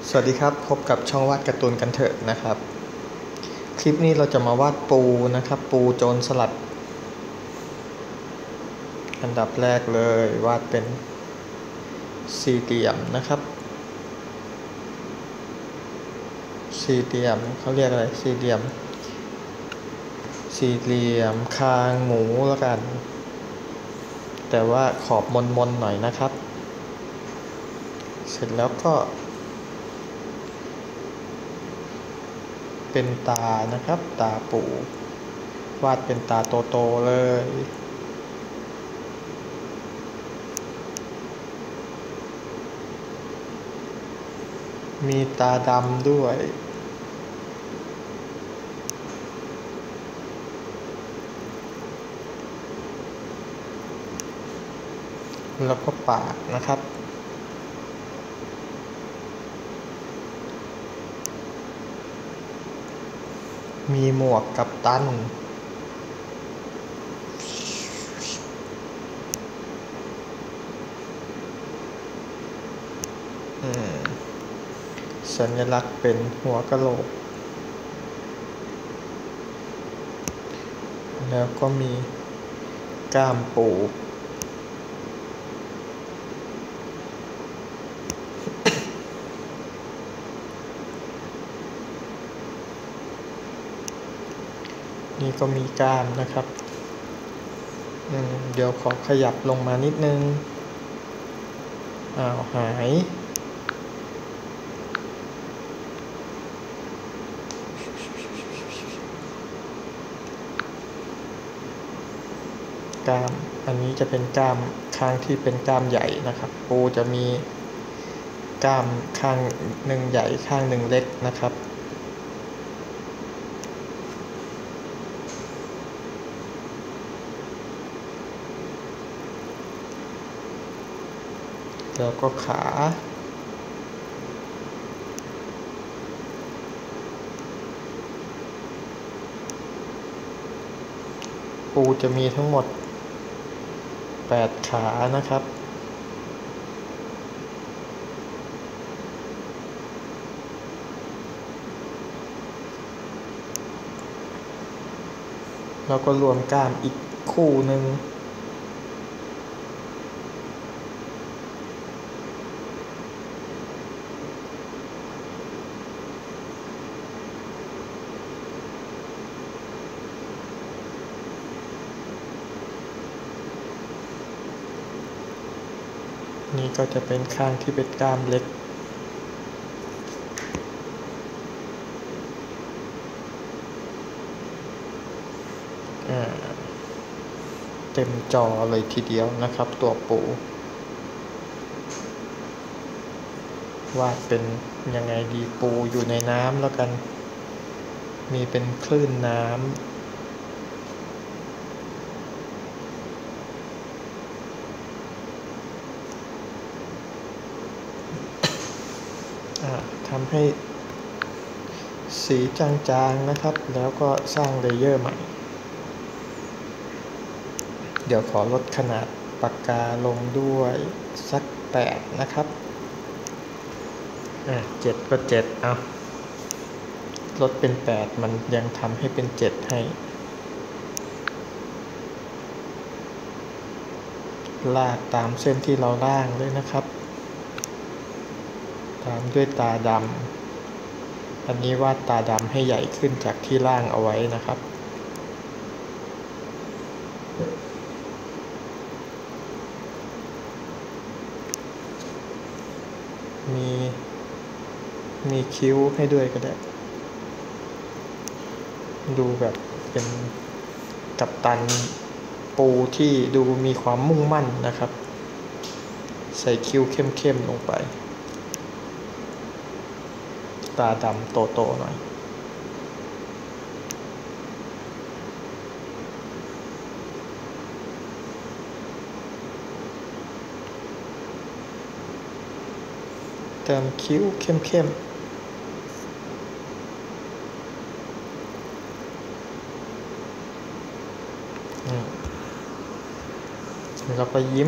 สวัสดีครับพบกับช่องวาดการ์ตูนกันเถอะนะครับคลิปนี้เราจะมาวาดปูนะครับปูโจรสลัดอันดับแรกเลยวาดเป็นสี่เหลี่ยมนะครับสี่เหลี่ยมเขาเรียกอะไรสี่เหลี่ยมคางหมูแล้วกันแต่ว่าขอบมนๆหน่อยนะครับเสร็จแล้วก็เป็นตานะครับตาปูวาดเป็นตาโตๆเลยมีตาดำด้วยแล้วก็ปากนะครับมีหมวกกัปตันสัญลักษณ์เป็นหัวกะโหลกแล้วก็มีก้ามปูนี่ก็มีก้ามนะครับเดี๋ยวขอขยับลงมานิดนึงหายกล้ามอันนี้จะเป็นกล้ามข้างที่เป็นกล้ามใหญ่นะครับปูจะมีกล้ามข้างหนึ่งใหญ่ข้างหนึ่งเล็กนะครับแล้วก็ขาปูจะมีทั้งหมด8ขานะครับแล้วก็รวมกล้ามอีกคู่หนึ่งนี่ก็จะเป็นข้างที่เป็นกล้ามเล็กเต็มจอเลยทีเดียวนะครับตัวปูวาดเป็นยังไงดีปูอยู่ในน้ำแล้วกันมีเป็นคลื่นน้ำทำให้สีจางๆนะครับแล้วก็สร้างเลเยอร์ใหม่เดี๋ยวขอลดขนาดปากกาลงด้วยสัก8นะครับ7ก็7เอาลดเป็น8มันยังทำให้เป็น7ให้ลากตามเส้นที่เราล่างเลยนะครับตามด้วยตาดำอันนี้วาดตาดำให้ใหญ่ขึ้นจากที่ล่างเอาไว้นะครับมีคิ้วให้ด้วยก็ได้ดูแบบเป็นกัปตันปูที่ดูมีความมุ่งมั่นนะครับใส่คิ้วเข้มๆลงไปตาดำโตๆหน่อยเติมคิ้วเข้มๆแล้วก็ยิ้ม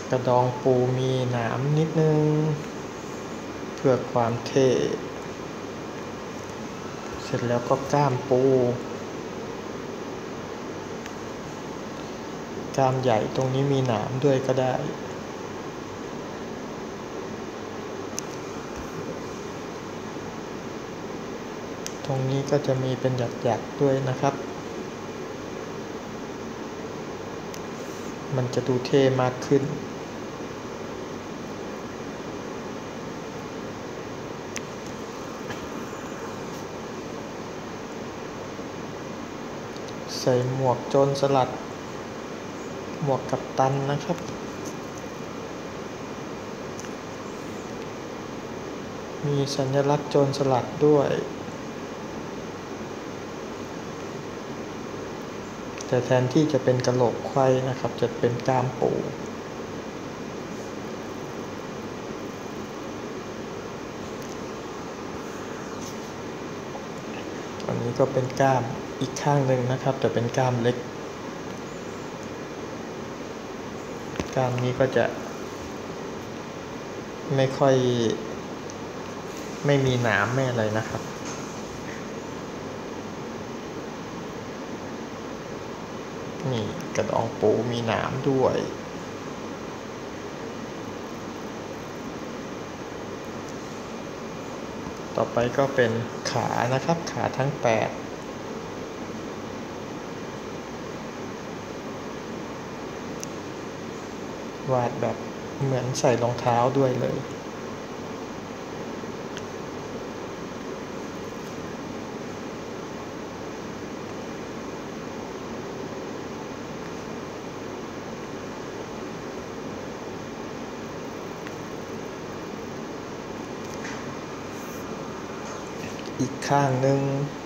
กระดองปูมีหนามนิดนึงเพื่อความเท่เสร็จแล้วก็กล้ามปูกล้ามใหญ่ตรงนี้มีหนามด้วยก็ได้ตรงนี้ก็จะมีเป็นหยักๆด้วยนะครับมันจะดูเท่มากขึ้นใส่หมวกโจรสลัดหมวกกัปตันนะครับมีสัญลักษณ์โจรสลัดด้วยแต่แทนที่จะเป็นกะโหลกไขว้นะครับจะเป็นกล้ามปูอันนี้ก็เป็นกล้ามอีกข้างหนึ่งนะครับแต่เป็นกล้ามเล็กกล้ามนี้ก็จะไม่มีหนามไม่อะไรนะครับนี่กระดองปูมีหนามด้วยต่อไปก็เป็นขานะครับขาทั้ง8วาดแบบเหมือนใส่รองเท้าด้วยเลยอีกข้างหนึ่ง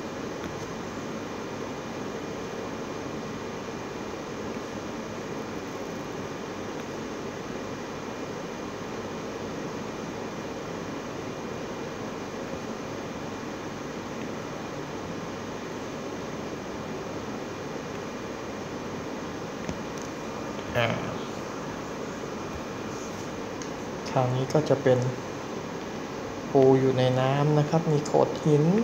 คราวนี้ก็จะเป็นปูอยู่ในน้ำนะครับมีโขดหิน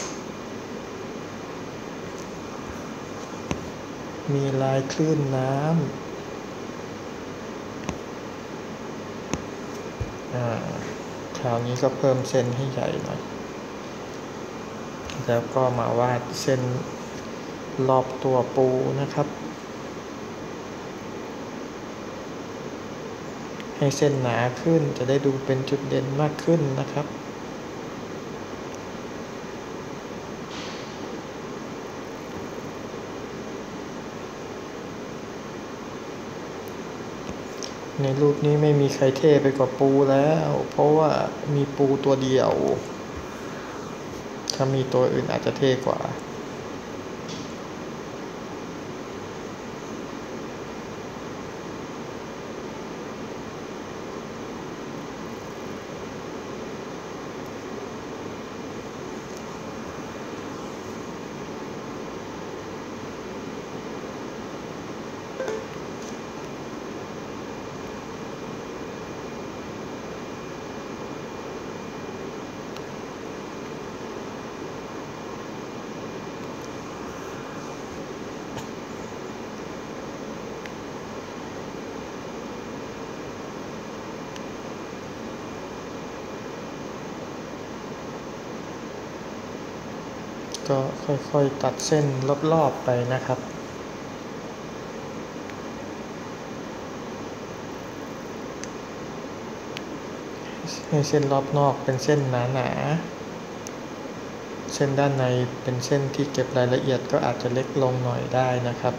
มีลายคลื่นน้ำคราวนี้ก็เพิ่มเส้นให้ใหญ่หน่อยแล้วก็มาวาดเส้นรอบตัวปูนะครับให้เส้นหนาขึ้นจะได้ดูเป็นจุดเด่นมากขึ้นนะครับในรูปนี้ไม่มีใครเท่ไปกว่าปูแล้วเพราะว่ามีปูตัวเดียวถ้ามีตัวอื่นอาจจะเท่กว่าก็ค่อยๆตัดเส้นรอบๆไปนะครับให้เส้นรอบนอกเป็นเส้นหนาๆเส้นด้านในเป็นเส้นที่เก็บรายละเอียดก็อาจจะเล็กลงหน่อยได้นะครับ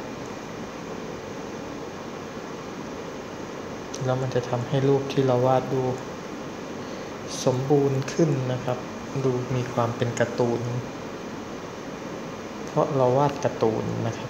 แล้วมันจะทำให้รูปที่เราวาดดูสมบูรณ์ขึ้นนะครับดูมีความเป็นการ์ตูนเพราะเราวาดการ์ตูนนะครับ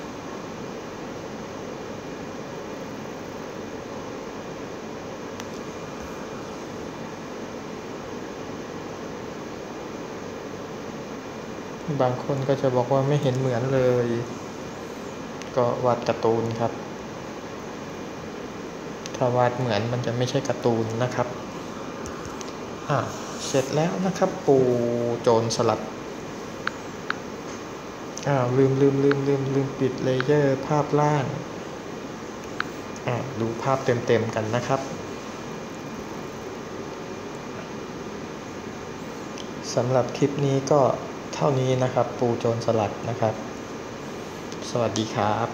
บางคนก็จะบอกว่าไม่เห็นเหมือนเลยก็วาดการ์ตูนครับทถ้าวาดเหมือนมันจะไม่ใช่การ์ตูนนะครับเสร็จแล้วนะครับปูโจรสลัดลืมปิดเลเยอร์ภาพล่างดูภาพเต็มๆกันนะครับสำหรับคลิปนี้ก็เท่านี้นะครับปูโจรสลัดนะครับสวัสดีครับ